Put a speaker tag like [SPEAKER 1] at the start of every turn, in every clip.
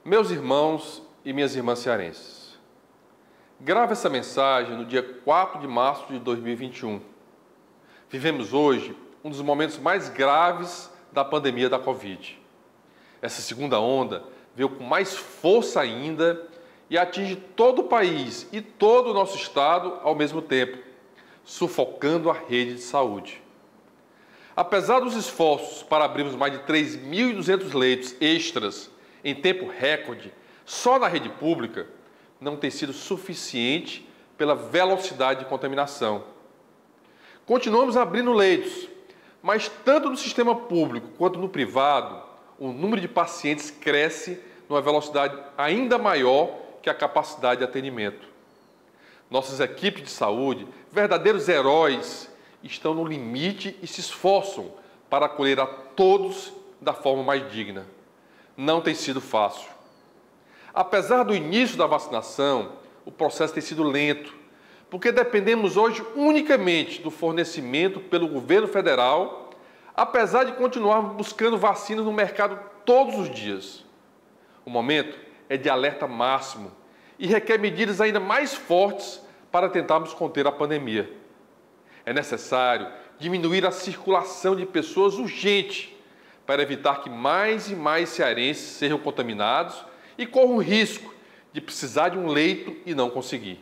[SPEAKER 1] Meus irmãos e minhas irmãs cearenses, gravo essa mensagem no dia 4 de março de 2021. Vivemos hoje um dos momentos mais graves da pandemia da Covid. Essa segunda onda veio com mais força ainda e atinge todo o país e todo o nosso estado ao mesmo tempo, sufocando a rede de saúde. Apesar dos esforços para abrirmos mais de 3.200 leitos extras em tempo recorde, só na rede pública, não tem sido suficiente pela velocidade de contaminação. Continuamos abrindo leitos, mas tanto no sistema público quanto no privado, o número de pacientes cresce numa velocidade ainda maior que a capacidade de atendimento. Nossas equipes de saúde, verdadeiros heróis, estão no limite e se esforçam para acolher a todos da forma mais digna. Não tem sido fácil. Apesar do início da vacinação, o processo tem sido lento, porque dependemos hoje unicamente do fornecimento pelo governo federal, apesar de continuarmos buscando vacinas no mercado todos os dias. O momento é de alerta máximo e requer medidas ainda mais fortes para tentarmos conter a pandemia. É necessário diminuir a circulação de pessoas urgente para evitar que mais e mais cearenses sejam contaminados e corram o risco de precisar de um leito e não conseguir.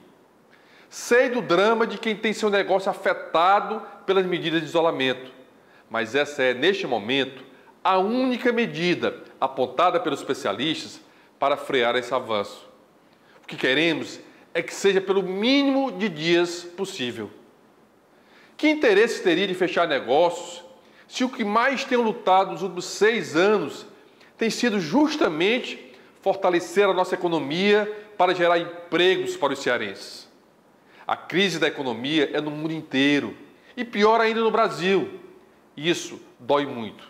[SPEAKER 1] Sei do drama de quem tem seu negócio afetado pelas medidas de isolamento, mas essa é, neste momento, a única medida apontada pelos especialistas para frear esse avanço. O que queremos é que seja pelo mínimo de dias possível. Que interesse teria de fechar negócios se o que mais tem lutado nos últimos 6 anos tem sido justamente fortalecer a nossa economia para gerar empregos para os cearenses? A crise da economia é no mundo inteiro e pior ainda no Brasil. Isso dói muito.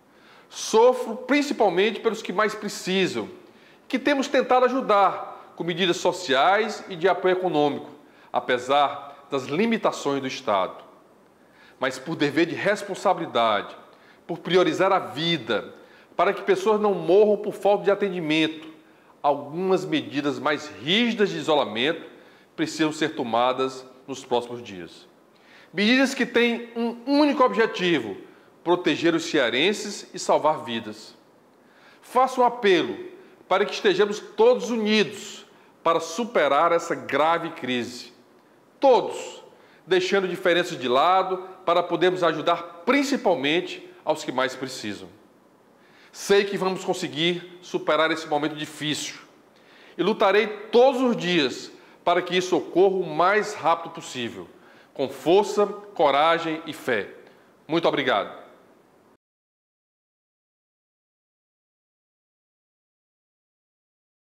[SPEAKER 1] Sofro principalmente pelos que mais precisam, que temos tentado ajudar com medidas sociais e de apoio econômico, apesar das limitações do Estado. Mas por dever de responsabilidade, por priorizar a vida, para que pessoas não morram por falta de atendimento, algumas medidas mais rígidas de isolamento precisam ser tomadas nos próximos dias. Medidas que têm um único objetivo: proteger os cearenses e salvar vidas. Faço um apelo para que estejamos todos unidos para superar essa grave crise. Todos, deixando diferenças de lado para podermos ajudar principalmente aos que mais precisam. Sei que vamos conseguir superar esse momento difícil e lutarei todos os dias para que isso ocorra o mais rápido possível, com força, coragem e fé. Muito obrigado.